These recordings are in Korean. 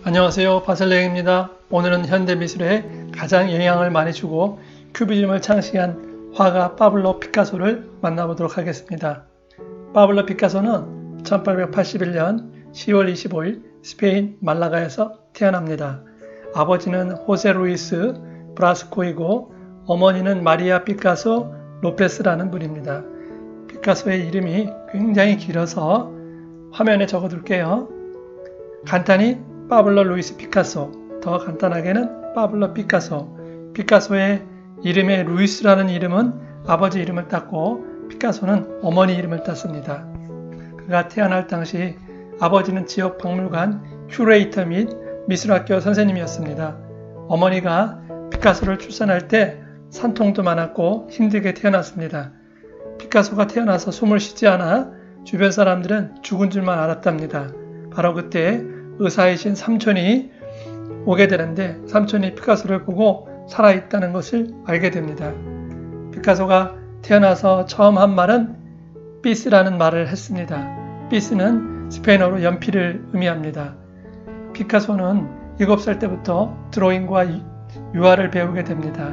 안녕하세요, 바셀레입니다. 오늘은 현대미술에 가장 영향을 많이 주고 큐비즘을 창시한 화가 파블로 피카소를 만나보도록 하겠습니다. 파블로 피카소는 1881년 10월 25일 스페인 말라가에서 태어납니다. 아버지는 호세 루이스 브라스코이고 어머니는 마리아 피카소 로페스라는 분입니다. 피카소의 이름이 굉장히 길어서 화면에 적어둘게요. 간단히 파블로 루이스 피카소, 더 간단하게는 파블로 피카소. 피카소의 이름의 루이스라는 이름은 아버지 이름을 땄고 피카소는 어머니 이름을 땄습니다. 그가 태어날 당시 아버지는 지역 박물관 큐레이터 및 미술학교 선생님이었습니다. 어머니가 피카소를 출산할 때 산통도 많았고 힘들게 태어났습니다. 피카소가 태어나서 숨을 쉬지 않아 주변 사람들은 죽은 줄만 알았답니다. 바로 그때 의사이신 삼촌이 오게 되는데 삼촌이 피카소를 보고 살아있다는 것을 알게 됩니다. 피카소가 태어나서 처음 한 말은 삐스라는 말을 했습니다. 삐스는 스페인어로 연필을 의미합니다. 피카소는 7살 때부터 드로잉과 유화를 배우게 됩니다.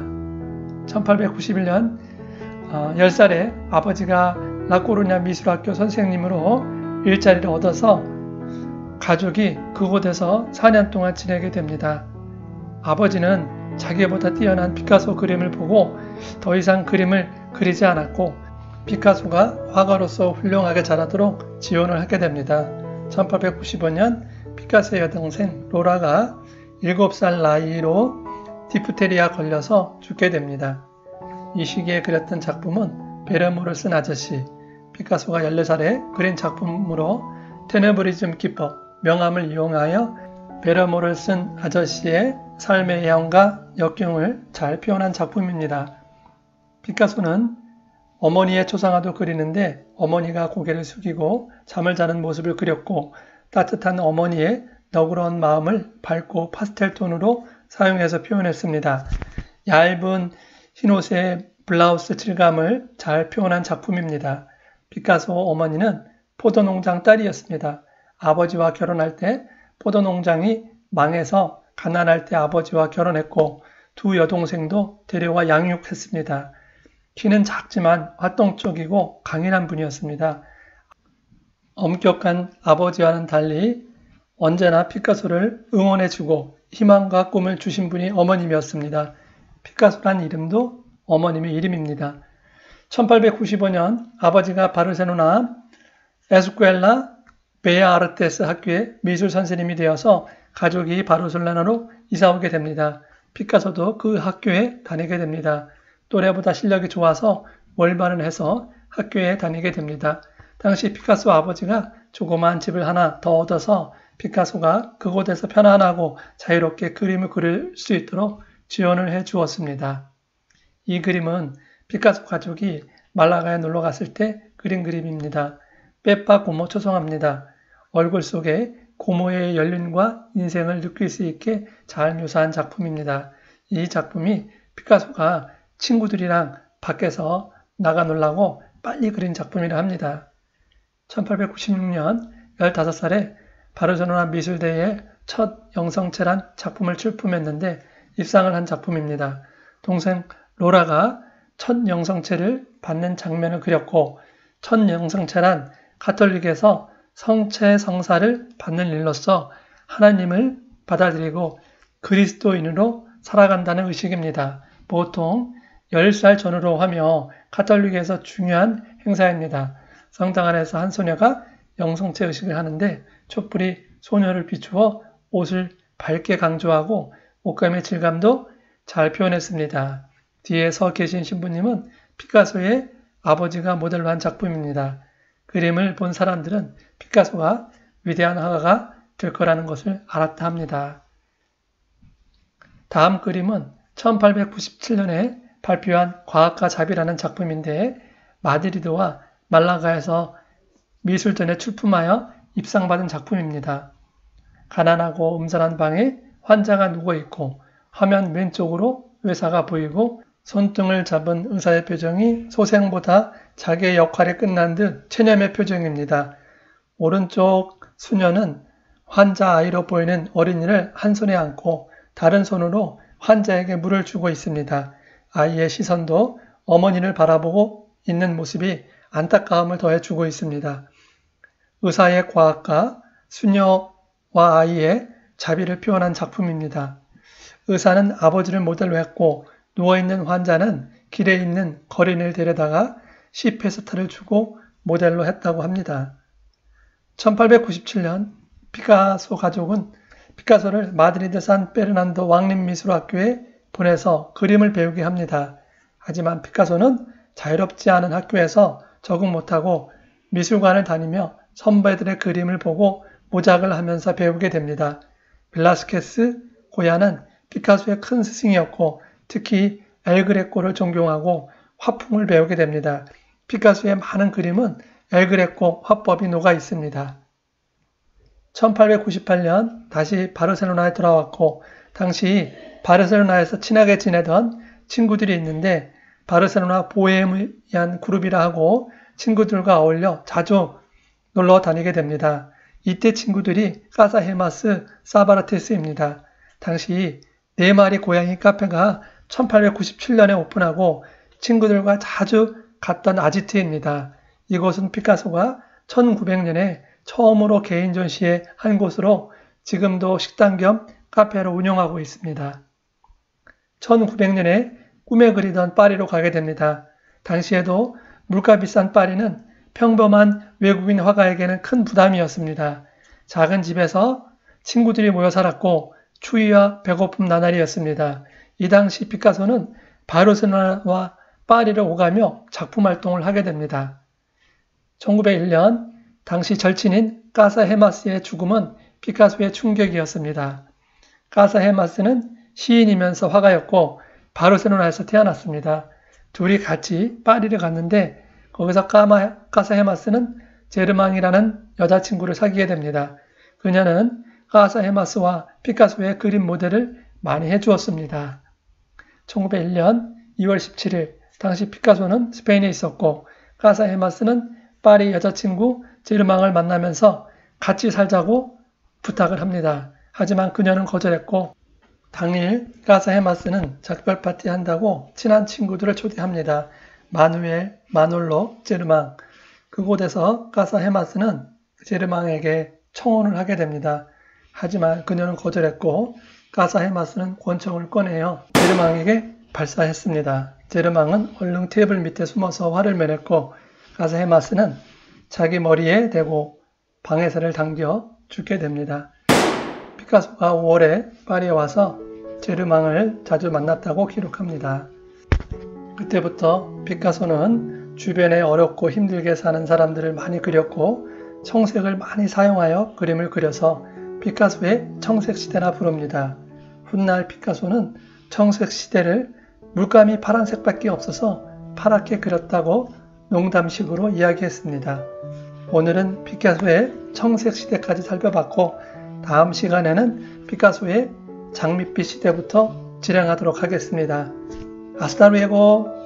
1891년 10살에 아버지가 라코루냐 미술학교 선생님으로 일자리를 얻어서 가족이 그곳에서 4년 동안 지내게 됩니다. 아버지는 자기보다 뛰어난 피카소 그림을 보고 더 이상 그림을 그리지 않았고 피카소가 화가로서 훌륭하게 자라도록 지원을 하게 됩니다. 1895년 피카소의 여동생 로라가 7살 나이로 디프테리아 걸려서 죽게 됩니다. 이 시기에 그렸던 작품은 베르모를 쓴 아저씨, 피카소가 14살에 그린 작품으로 테네브리즘 기법, 명암을 이용하여 베르모를 쓴 아저씨의 삶의 애환과 역경을 잘 표현한 작품입니다. 피카소는 어머니의 초상화도 그리는데 어머니가 고개를 숙이고 잠을 자는 모습을 그렸고 따뜻한 어머니의 너그러운 마음을 밝고 파스텔 톤으로 사용해서 표현했습니다. 얇은 흰옷의 블라우스 질감을 잘 표현한 작품입니다. 피카소 어머니는 포도농장 딸이었습니다. 아버지와 결혼할 때 포도농장이 망해서 가난할 때 아버지와 결혼했고 두 여동생도 데려와 양육했습니다. 키는 작지만 활동적이고 강인한 분이었습니다. 엄격한 아버지와는 달리 언제나 피카소를 응원해주고 희망과 꿈을 주신 분이 어머님이었습니다. 피카소란 이름도 어머님의 이름입니다. 1895년 아버지가 바르셀로나 에스쿠엘라 베아르테스 학교의 미술 선생님이 되어서 가족이 바르셀로나로 이사오게 됩니다. 피카소도 그 학교에 다니게 됩니다. 또래보다 실력이 좋아서 월반을 해서 학교에 다니게 됩니다. 당시 피카소 아버지가 조그마한 집을 하나 더 얻어서 피카소가 그곳에서 편안하고 자유롭게 그림을 그릴 수 있도록 지원을 해 주었습니다. 이 그림은 피카소 가족이 말라가에 놀러 갔을 때 그린 그림입니다. 빼빠 고모 초성합니다. 얼굴 속에 고모의 연륜과 인생을 느낄 수 있게 잘 묘사한 작품입니다. 이 작품이 피카소가 친구들이랑 밖에서 나가 놀라고 빨리 그린 작품이라 합니다. 1896년 15살에 바르셀로나 미술대회에 첫 영성체란 작품을 출품했는데 입상을 한 작품입니다. 동생 로라가 첫 영성체를 받는 장면을 그렸고 첫 영성체란 가톨릭에서 성체 성사를 받는 일로서 하나님을 받아들이고 그리스도인으로 살아간다는 의식입니다. 보통 10살 전후로 하며 가톨릭에서 중요한 행사입니다. 성당 안에서 한 소녀가 영성체 의식을 하는데 촛불이 소녀를 비추어 옷을 밝게 강조하고 옷감의 질감도 잘 표현했습니다. 뒤에 서 계신 신부님은 피카소의 아버지가 모델로 한 작품입니다. 그림을 본 사람들은 피카소가 위대한 화가가 될 거라는 것을 알았다 합니다. 다음 그림은 1897년에 발표한 과학과 자비라는 작품인데 마드리드와 말라가에서 미술전에 출품하여 입상받은 작품입니다. 가난하고 음산한 방에 환자가 누워있고 화면 왼쪽으로 의사가 보이고 손등을 잡은 의사의 표정이 소생보다 자기의 역할이 끝난 듯 체념의 표정입니다. 오른쪽 수녀는 환자 아이로 보이는 어린이를 한 손에 안고 다른 손으로 환자에게 물을 주고 있습니다. 아이의 시선도 어머니를 바라보고 있는 모습이 안타까움을 더해주고 있습니다. 의사의 과학과 수녀와 아이의 자비를 표현한 작품입니다. 의사는 아버지를 모델로 했고 누워있는 환자는 길에 있는 거린을 데려다가 시페스타를 주고 모델로 했다고 합니다. 1897년 피카소 가족은 피카소를 마드리드 산 페르난도 왕립미술학교에 보내서 그림을 배우게 합니다. 하지만 피카소는 자유롭지 않은 학교에서 적응 못하고 미술관을 다니며 선배들의 그림을 보고 모작을 하면서 배우게 됩니다. 벨라스케스 고야는 피카소의 큰 스승이었고 특히 엘그레코를 존경하고 화풍을 배우게 됩니다. 피카소의 많은 그림은 엘그레코 화법이 녹아 있습니다. 1898년 다시 바르셀로나에 돌아왔고 당시 바르셀로나에서 친하게 지내던 친구들이 있는데 바르셀로나 보헤미안 그룹이라 하고 친구들과 어울려 자주 놀러 다니게 됩니다. 이때 친구들이 까사헤마스 사바르테스입니다. 당시 4마리 고양이 카페가 1897년에 오픈하고 친구들과 자주 갔던 아지트입니다. 이곳은 피카소가 1900년에 처음으로 개인 전시회 한 곳으로 지금도 식당 겸 카페로 운영하고 있습니다. 1900년에 꿈에 그리던 파리로 가게 됩니다. 당시에도 물가 비싼 파리는 평범한 외국인 화가에게는 큰 부담이었습니다. 작은 집에서 친구들이 모여 살았고 추위와 배고픔 나날이었습니다. 이 당시 피카소는 바르셀로나와 파리를 오가며 작품 활동을 하게 됩니다. 1901년 당시 절친인 까사헤마스의 죽음은 피카소의 충격이었습니다. 까사헤마스는 시인이면서 화가였고 바르셀로나에서 태어났습니다. 둘이 같이 파리를 갔는데 거기서 까사헤마스는 제르망이라는 여자친구를 사귀게 됩니다. 그녀는 까사헤마스와 피카소의 그림 모델을 많이 해주었습니다. 1901년 2월 17일 당시 피카소는 스페인에 있었고 까사헤마스는 파리 여자친구 제르망을 만나면서 같이 살자고 부탁을 합니다. 하지만 그녀는 거절했고 당일 까사헤마스는 작별 파티 한다고 친한 친구들을 초대합니다. 마누엘, 마놀로, 제르망. 그곳에서 까사헤마스는 제르망에게 청혼을 하게 됩니다. 하지만 그녀는 거절했고 까사헤마스는 권총을 꺼내어 제르망에게 발사했습니다. 제르망은 얼른 테이블 밑에 숨어서 화를 매냈고 까사헤마스는 자기 머리에 대고 방해살을 당겨 죽게 됩니다. 피카소가 5월에 파리에 와서 제르망을 자주 만났다고 기록합니다. 그때부터 피카소는 주변에 어렵고 힘들게 사는 사람들을 많이 그렸고 청색을 많이 사용하여 그림을 그려서 피카소의 청색시대라 부릅니다. 훗날 피카소는 청색시대를 물감이 파란색밖에 없어서 파랗게 그렸다고 농담식으로 이야기했습니다. 오늘은 피카소의 청색시대까지 살펴봤고 다음 시간에는 피카소의 장밋빛 시대부터 진행하도록 하겠습니다. Hasta luego.